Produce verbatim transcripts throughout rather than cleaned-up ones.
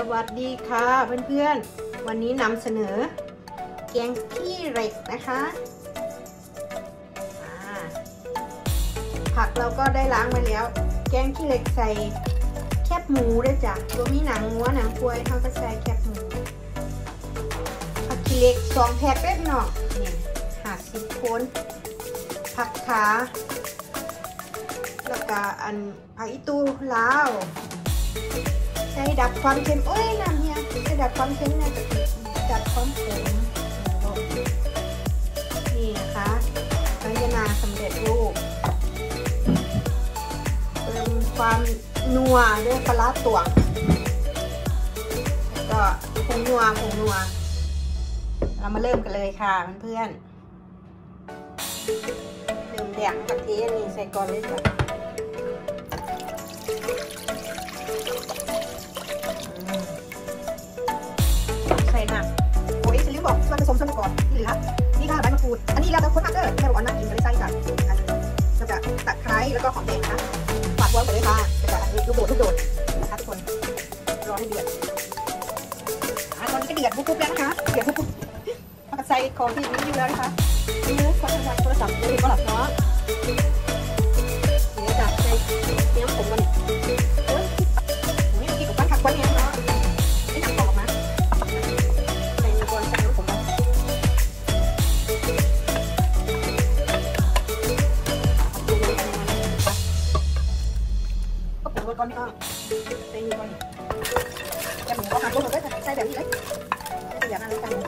วัสดีค่ะเพื่อนๆวันนี้นำเสนอแกงขี้เหล็กนะคะผักเราก็ได้ล้างไว้แล้วแกงขี้เหล็กใส่แคบหมูด้วยจ้ะตัวมีหนังวัวหนังควายเท่ากับใส่แคบหมูผักขี้เหล็กสองแพ็คเล็กหน่อยเนี่ยห้าสิบคนผักขาแล้วก็อันผักอีตูลาวใช้ดับความเค็มโอ้ยน้ำเฮียใช้ดับความเค็มนะจะดับความขมนี่นะคะภาชนะสำเร็จรูปเติมความนัวด้วยปลาร้าตวงแล้วก็ผงนัวผงนัวเรามาเริ่มกันเลยค่ะเพื่อนๆเริ่มแดกกะทินี่ใส่ก่อนเลยจ้ะใส่หนักโอ้ยฉันลืมบอกส่วนผสมส่วนประกอบนี่เหลือนี่ค่ะใบมะกรูดอันนี้แล้วแต่คนมักเด้อแม่บอกว่าน่ากินก็เลยใส่จ้ะแล้วก็ตะไคร้แล้วก็หอมแดงนะฝากไว้หมดเลยค่ะแล้วก็ลูกโดดลูกโดดนะคะทุกคนรอให้เดือดตอนนี้ก็เดือดปุ๊บๆแล้วนะคะเดือดปุ๊บๆแล้วก็ใส่ของที่นี้อยู่แล้วนะคะนี่คนทำงานโทรศัพท์เดี๋ยวเห็นก็หลับเนาะเดี๋ยวจับใส่เนื้อผมกันโอ้ยผมไม่กินกับบ้านขัดคนเนี่ยเนาะไม่หนักออกนะใส่ก่อนใส่เนื้อผมกันก็ปรุงรสก่อนพี่น้องใส่นี่ก่อนแกหมูก็หั่นลงหมดเลยใส่แบบนี้เลยใส่อย่างนั้นเลยกัน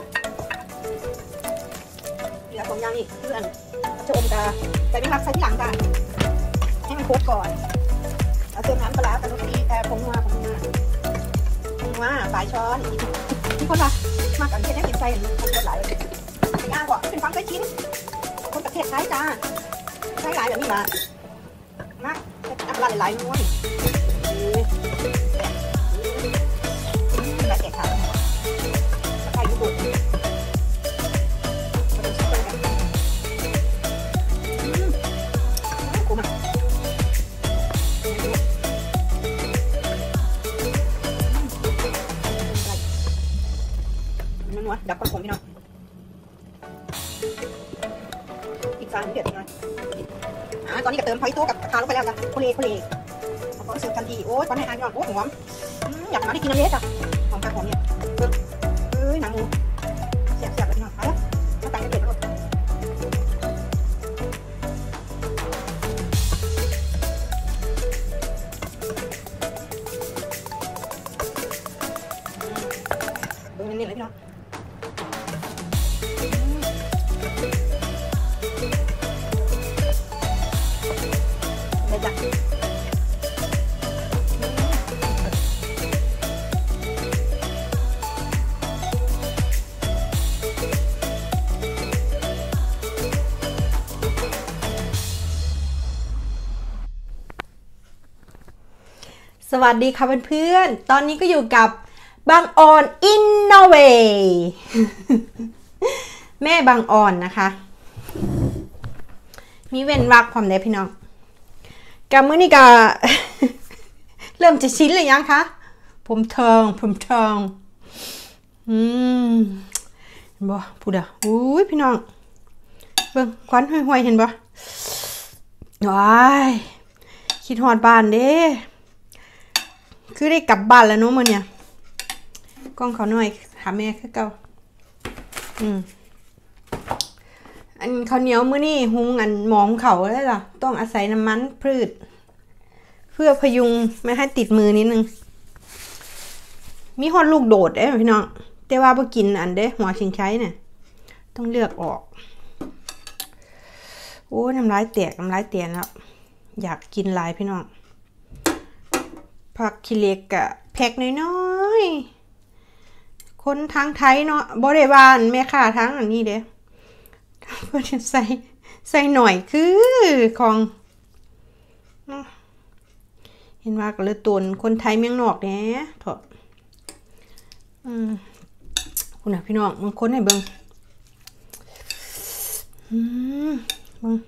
เหลือสองอย่างนี่เพื่อนจะอมกาใส่ไม่รักใส่ที่หลังกันให้มันโคตรก่อนเอาเติมน้ำปลากับรสดีแต่ผงนัวผงนัวผงนัวปลายช้อนที่คนละมากกันแค่ได้กินใส่มันก็หลายเลยย่างกว่าเป็นฟังใส่ชิ้นคนประเทศไทยจ้าใช้หลายแบบนี้มามากอันละหลายๆม้วนแบบแกะขาใส่ยูบุตดับความขมพี่น้องอีกจานนึงเดือดหน่อยอ่าตอนนี้ก็เติมหอยตู้กับกระทะลงไปแล้วจ้ะโคเลโคเลพอเสิร์ฟทันทีโอ้ยตอนให้ทานก่อนโอ้หอมอยากมาได้กินอะไรจ้ะหอมกระหอมเนี่ยเอ้ยหนังหมูเสียบเสียบเลยพี่น้องมาแล้วมาตักเดือดแล้วเออนี่เลยพี่น้องสวัสดีค่ะเพื่อนๆตอนนี้ก็อยู่กับบางออนอินโนเวแม่บางออนนะคะมีเว้นวรรคความได้พี่น้องกับมื้อนี้ก็ เริ่มจะชิ้นเลยยังคะผมทองผมทองอืมเห็นบ่พูดอ่ะอุ้ยพี่น้องเบิ่งควันห่วยๆเห็นบ่ว้ายคิดฮอดบ้านเด้คือได้กลับบ้านแล้วเนาะมื้อเนี่ยกล้องเขาหน่อยหาแม่คือเก่าอืมอันข้าวเหนียวมื้อนี้หุงอันหมองเขาแล้วล่ะต้องอาศัยน้ำมันพืชเพื่อพยุงไม่ให้ติดมือนิดนึงมีฮอดลูกโดดเด้พี่น้องแต่ว่าบ่กินอันเด้หัวชิงใช้เนี่ยต้องเลือกออกโอ้น้ำลายแตกน้ำลายเตียนแล้วอยากกินหลายพี่น้องผักขี้เหล็กกะแพ็คน้อยๆคนทางไทยเนาะบ่ได้ว่าแม่ค้าทางอันนี้เด้เพิ่นใส่ใส่หน่อยคือของเห็นว่าก็เลยตุนคนไทยเมืองนอกแหน่เถาะอืมคุณน่ะพี่น้องมึงคนให้เบิ่งอืมเบิ่ง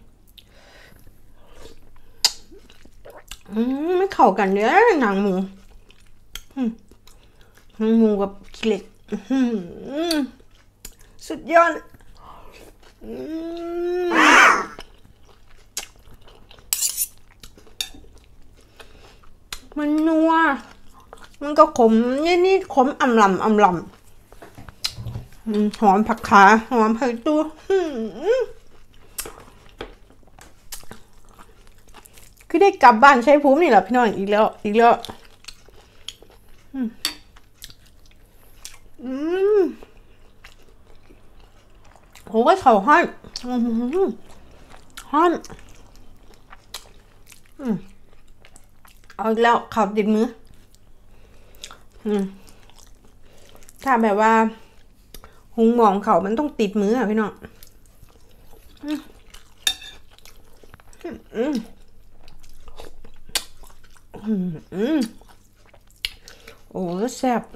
อืมไม่เข้ากันเด้อหนังหมูอืมหมูกับขี้เหล็กสุดยอดมันนัวมันก็ขมนี่นี่ขมอ่ำลำอ่ำลำหอมผักขาหอมผักตัวคือได้กลับบ้านใช้ภูมินี่แหละพี่น้องอีกแล้วอีกแล้วอืมโหก็เขาห้อนห้อนอืมเอาอีกแล้วข่าวติดมืออืมถ้าแบบว่าหุงหมองเขามันต้องติดมืออ่ะพี่น้องอืมอืมอืมอืมโอ้แซ่บ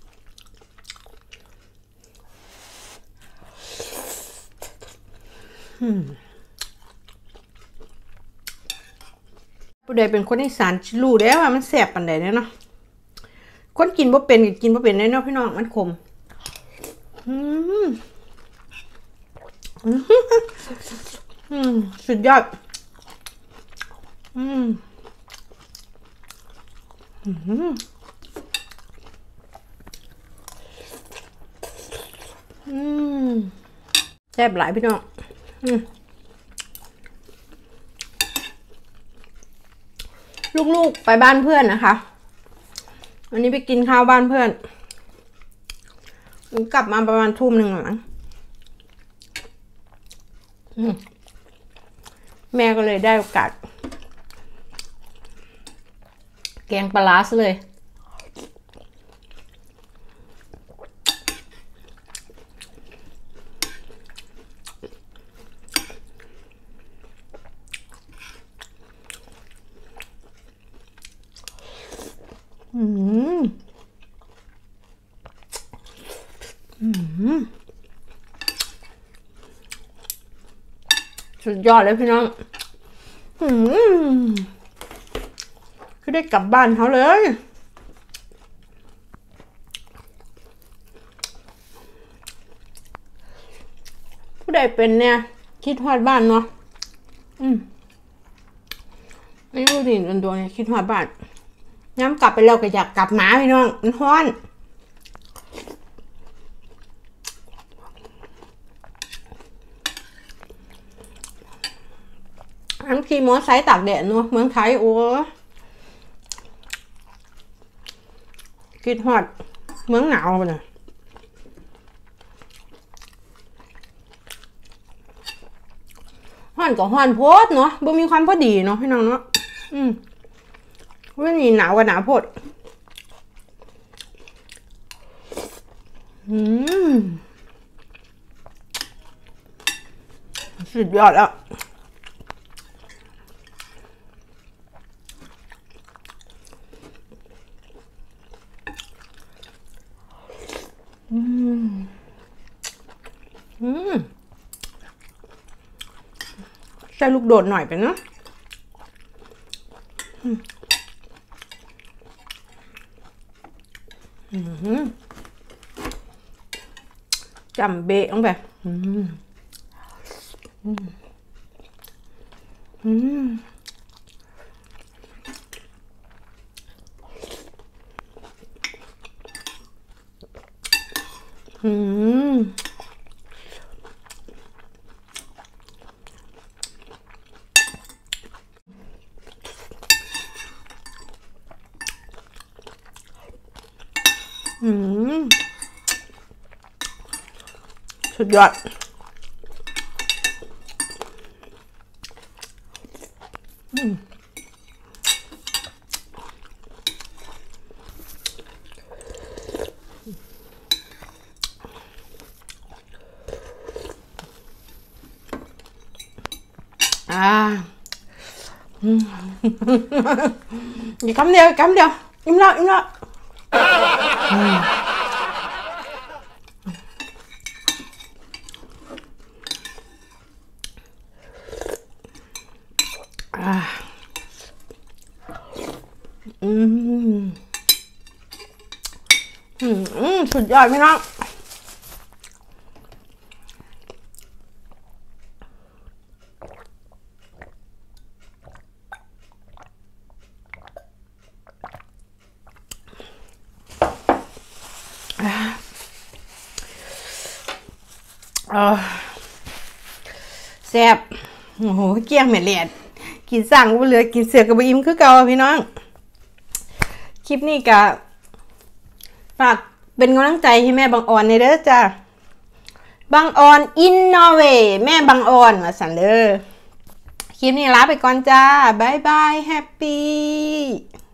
อืมผู้ใดเป็นคนอีสานรู้ได้ว่ามันแซ่บปานใดเนาะคนกินบ่เป็นก็กินบ่เป็นได้เนาะพี่น้องมันขมอืมอืมสุดยอดอืมอืมอืมแซ่บหลายพี่น้องอืมลูกๆไปบ้านเพื่อนนะคะวันนี้ไปกินข้าวบ้านเพื่อนกลับมาประมาณทุ่มหนึ่งหลังแม่ก็เลยได้โอกาสแกงปลาร้าซะเลยอืมอืมสุดยอดเลยพี่น้องอืมคือได้กลับบ้านเขาเลยผู้ใดเป็นเนี่ยคิดฮอดบ้านเนาะอืมไม่รู้ดินตัวเนี่ยคิดฮอดบ้านย้ำกลับไปแล้วก็อยากกลับมาพี่น้องมันฮ้อนอันขี่มอไซค์ตากแดดเนาะเมืองไทยโอ้คิดฮอดเมืองหนาวไปเลยฮ้อนก็ฮ้อนโพดเนาะบ่มีความพอดีเนาะพี่น้องเนาะอืมวันนี้หนาวกับหนาวโพดอืมสุดยอดแล้วอืมอืมใส่ลูกโดดหน่อยไปเนาะจำเบะลงไปอืมอืมอืมอืมอืมสุดยอดอืมอ่าอีกคำเดียวคำเดียวอิ่มแล้วอิ่มแล้วอ่าอืมอืมสุดยอดพี่น้องแซ่บโอ้โหเกี้ยงแม่เลียดกินสั่งว่าเหลือกินเสือกกับอิ่มคือเก่าพี่น้องคลิปนี้ก็ฝากเป็นกำลังใจให้แม่บางออนในเด้อจ้าบางออนอินนอร์เวย์แม่บางออนมาสั่นเด้อคลิปนี้ลาไปก่อนจ้าบายบายแฮปปี้